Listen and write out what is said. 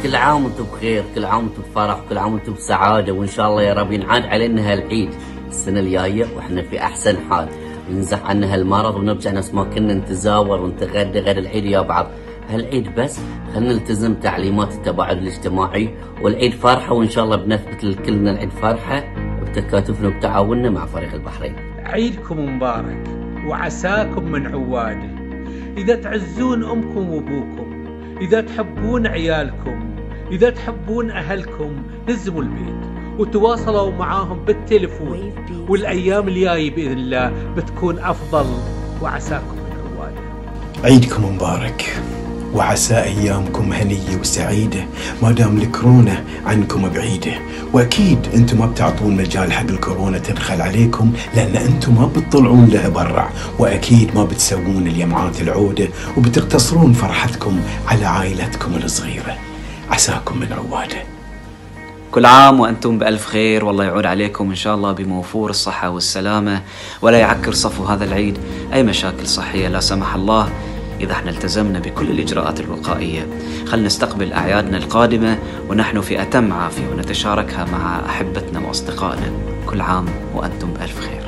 كل عام وانتم بخير، كل عام وانتم بفرح، كل عام وانتم بسعاده، وان شاء الله يا رب ينعاد علينا هالعيد السنه الجايه واحنا في احسن حال، وننزح عنا هالمرض ونرجع نفس ما كنا نتزاور ونتغدى غير العيد يا بعض. هالعيد بس خلينا نلتزم تعليمات التباعد الاجتماعي، والعيد فرحه وان شاء الله بنثبت لكلنا العيد فرحه بتكاتفنا وبتعاوننا مع فريق البحرين. عيدكم مبارك وعساكم من عواده. إذا تعزون أمكم وأبوكم، إذا تحبون عيالكم، إذا تحبون أهلكم، نزموا البيت وتواصلوا معاهم بالتليفون، والأيام الجاية بإذن الله بتكون أفضل وعساكم من عواده. عيدكم مبارك وعسى أيامكم هنية وسعيدة ما دام الكورونا عنكم بعيدة، وأكيد أنتم ما بتعطون مجال حق الكورونا تدخل عليكم، لأن أنتم ما بتطلعون لها برا، وأكيد ما بتسوون اليمعات العودة وبتقتصرون فرحتكم على عائلتكم الصغيرة. عساكم من عواده. كل عام وأنتم بألف خير، والله يعود عليكم إن شاء الله بموفور الصحة والسلامة، ولا يعكر صفو هذا العيد أي مشاكل صحية لا سمح الله، إذا احنا التزمنا بكل الإجراءات الوقائية. خلنا نستقبل أعيادنا القادمة ونحن في أتم عافية ونتشاركها مع أحبتنا وأصدقائنا. كل عام وأنتم بألف خير.